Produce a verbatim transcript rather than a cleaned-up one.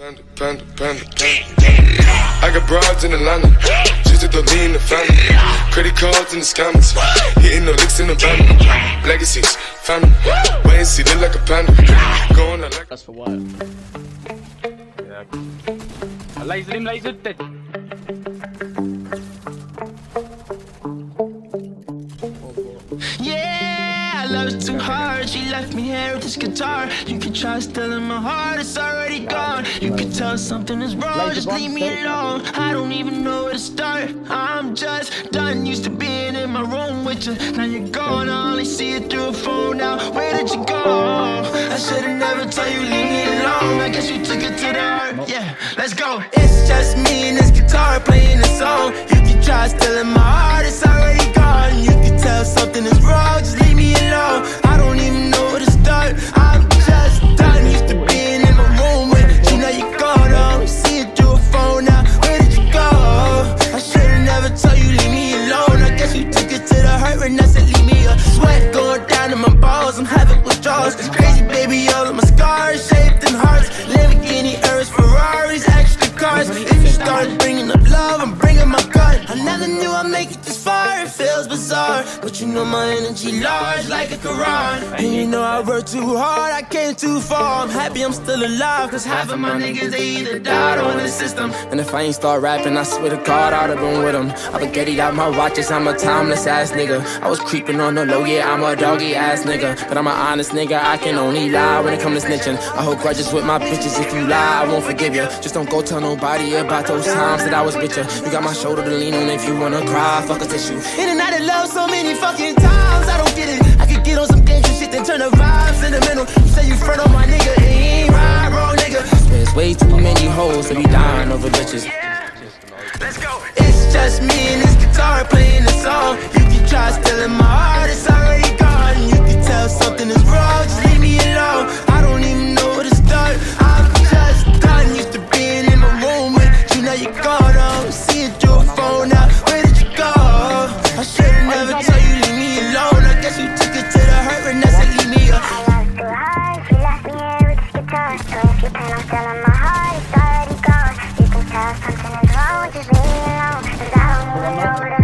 Panda, panda, panda, panda. I got broads in Atlanta, just to throw me in the family. Credit cards in the scammers, hitting the licks in the van. Legacies, family, wait and see, look like a panda. Going out like. That's for what? Yeah. Laser him, laser dead. Love's too hard, she left me here with this guitar. You can try stealing my heart, it's already gone. You can tell something is wrong, just leave me alone. I don't even know where to start, I'm just done. Used to being in my room with you, now you're gone. I only see you through a phone now, where did you go? I should've never told you leave me alone. I guess you took it to the heart, yeah, let's go. It's just me and this guitar playing a song. You can try stealing my heart, it's already gone. You can tell something is wrong, just leave me alone. I don't even know where to start, I'm just done. Used to being in my room with you, now you're gone. I only see it through a phone now, where did you go? I should've never told you leave me alone. I guess you took it to the hurt and I said leave me a sweat going down in my balls. I'm having withdrawals, it's crazy baby, all of my scars shaped in hearts. Lamborghini, Urus, Ferraris, extra cars. If you start bringing up love, I'm bringing my gun. I never knew I'd make it this far, it feels bizarre, but you know my energy large like a Quran. And you know I worked too hard, I came too far. I'm happy I'm still alive, cause half of my niggas, they either died or in the system. And if I ain't start rapping, I swear to God, I'd have been with them. I would get it out my watches, I'm a timeless ass nigga. I was creeping on the low, yeah, I'm a doggy ass nigga. But I'm an honest nigga, I can only lie when it comes to snitching. I hold grudges with my bitches, if you lie, I won't forgive you. Just don't go tell nobody about those times that I was bitchin'. You got my shoulder to lean on if you wanna cry, fuck a tissue. In and out of love so many fucking times, I don't get it. I could get on some dangerous shit, then turn the vibe sentimental. You say you front on my nigga, it ain't right, wrong nigga. There's way too many hoes to be dying over bitches. Let's go. It's just me and this guitar playing a song. You can try stealing my heart, it's already gone. You can tell something is wrong, just leave me alone. I don't even know where to start, I'm just done. Used to being in my room with you, now you're gone. I'm seeing through a phone now, where did you go? I should've never told you leave me alone. I guess you took it to the hurt and I said leave me alone. I love too hard, she left me here with this guitar. So if you plan on stealing my heart, it's already gone. You can tell something is wrong, just leave me alone, cause I don't even know where to